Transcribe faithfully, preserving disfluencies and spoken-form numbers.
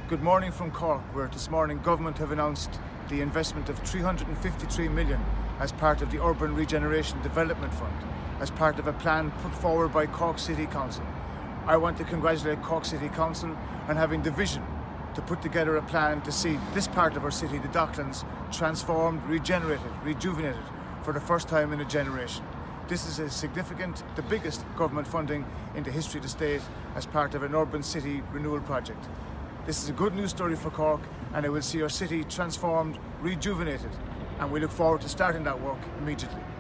Good morning from Cork, where this morning government have announced the investment of three hundred fifty-three million as part of the Urban Regeneration Development Fund, as part of a plan put forward by Cork City Council. I want to congratulate Cork City Council on having the vision to put together a plan to see this part of our city, the Docklands, transformed, regenerated, rejuvenated for the first time in a generation. This is a significant, the biggest government funding in the history of the state as part of an urban city renewal project. This is a good news story for Cork, and it will see our city transformed, rejuvenated, and we look forward to starting that work immediately.